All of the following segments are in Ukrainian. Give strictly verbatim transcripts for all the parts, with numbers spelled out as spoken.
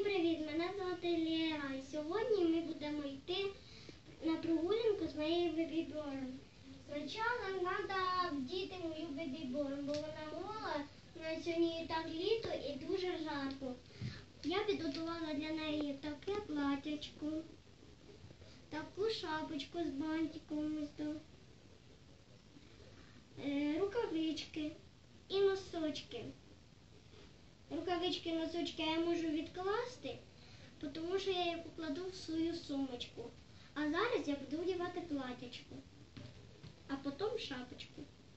Всім привіт! Мене звати Лера. І сьогодні ми будемо йти на прогулянку з моєю бебі-борн. Спочатку треба вдіти мою бебі-борн, бо вона гола, на сьогодні і так літо і дуже жарко. Я підготувала для неї таке платячко, таку шапочку з бантиком, рукавички і носочки. Рукавички і носочки я можу відкласти, тому що я їх покладу в свою сумочку. А зараз я буду вдівати платячко, а потім шапочку.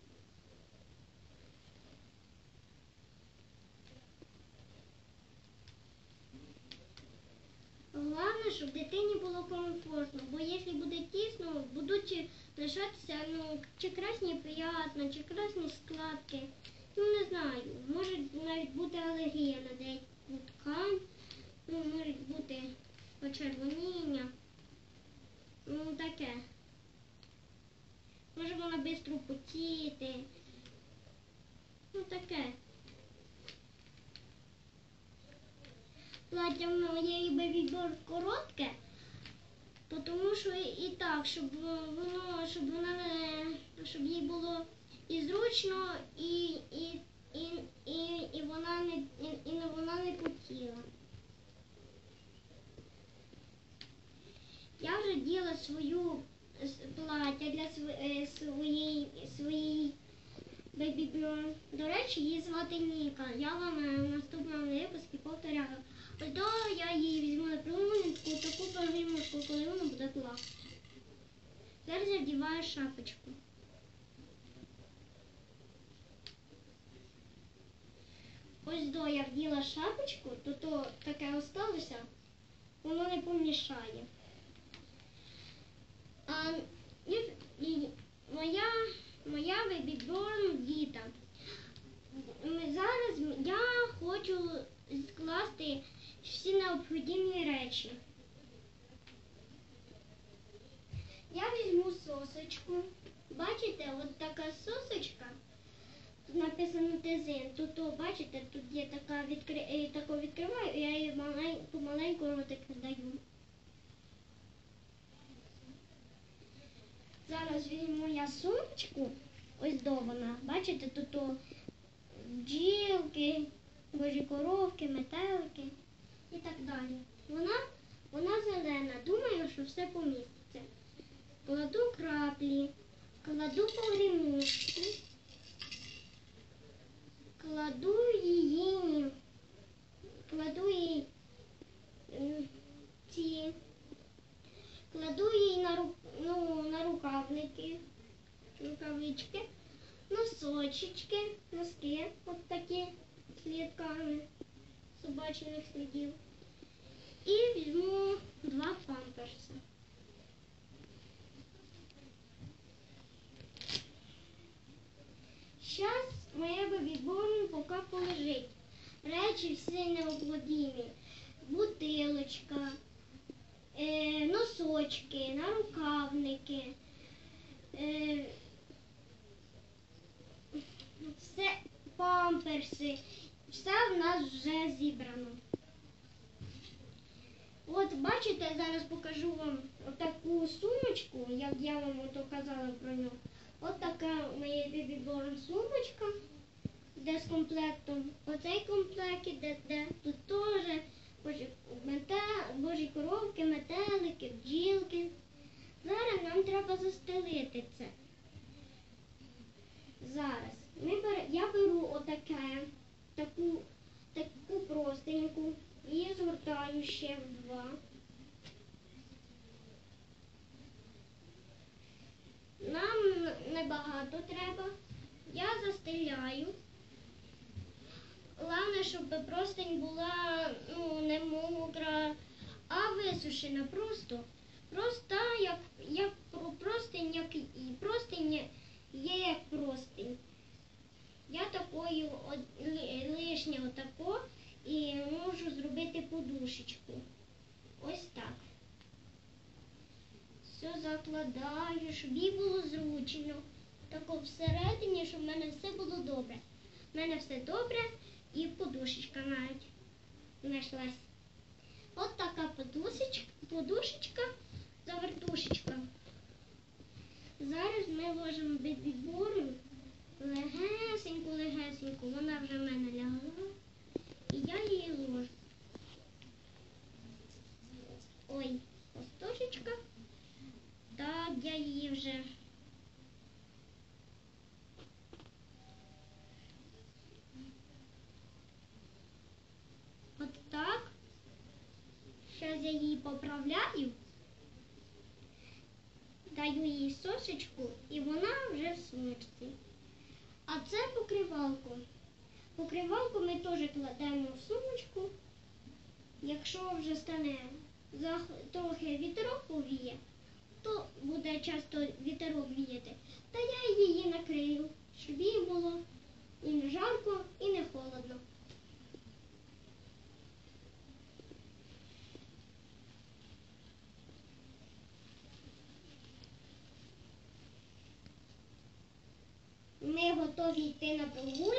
Головне, щоб дитині було комфортно, бо якщо буде тісно, будуть лишатися ну, чи красні п'ятна, чи красні складки. Ну, не знаю, може навіть бути алергія на деяку ткань, ну, може бути почервоніння, ну, таке. Може вона швидко потіти, ну, таке. Плаття моєї бебі-борн коротке, тому що і так, щоб воно, щоб вона не, щоб їй було і зручно, і, і, і, і, і вона не, і, і вона не потіла. Я вже діла свою плаття для своєї, своєї бебі-борн. До речі, її звати Ніка. Я вам в наступному випуску повторяю. Ось я її візьму на прогулянку, таку прогулянку, коли вона буде плакати. Зараз я вдіваю шапочку. Ось до я вділа шапочку, то то таке осталося, воно не помішає. А і, і моя, моя бебі-борн діта. Зараз я хочу скласти всі необхідні речі. Я візьму сосочку. Бачите, от така сосочка. Тут написано тезин. Тут, бачите, тут є така, відкри... таку відкриваю, і я її малень... помаленьку ротик даю. Зараз візьму я сумочку. Ось до вона. Бачите, тут бджілки, божі коровки, метелики і так далі. Вона, вона зелена. Думаю, що все поміститься. Кладу краплі, кладу погрімушки. Кладу її, кладу її ці, кладу її на, ру, ну, на рукавники, рукавички, носочечки, носки, от такі слідками собачних слідів. І візьму два памперси. Зараз моя бебі-борн поки полежить. Речі всі необхідні. Бутилочка, е, носочки, нарукавники. Е, все, памперси. Все в нас вже зібрано. От бачите, зараз покажу вам таку сумочку, як я вам ото казала про нього. От така моя бебі-борн сумочка, де з комплектом. Оцей комплект іде, де тут теж божі, мете, божі коровки, метелики, бджілки. Зараз нам треба застелити це. Зараз. Ми бер, я беру отаке, таку, таку простеньку, її згортаю ще в два. Нам небагато треба. Я застеляю. Головне, щоб простинь була ну, не мокра, а висушена просто. Проста, як, як простинь, як і простинь є як простинь. Я такою лишнє отако і можу зробити подушечку. Ось так. Все закладаю, щоб їй було зручно. Тако всередині, щоб в мене все було добре. В мене все добре і подушечка навіть знайшлась. От така подушечка, подушечка, завертушечка. Зараз ми ложимо бебі-борн легесеньку, легесеньку. Вона вже в мене лягла. І я її ложу. Ой, подушечка. Так, я її вже... От так. Зараз я її поправляю. Даю їй сосочку, і вона вже в сумочці. А це покривалку. Покривалку ми теж кладемо в сумочку. Якщо вже стане трохи вітерок повіє, то буде часто вітерок віяти, та я її накрию, щоб їй було і не жарко, і не холодно. Ми готові йти на прогулянку.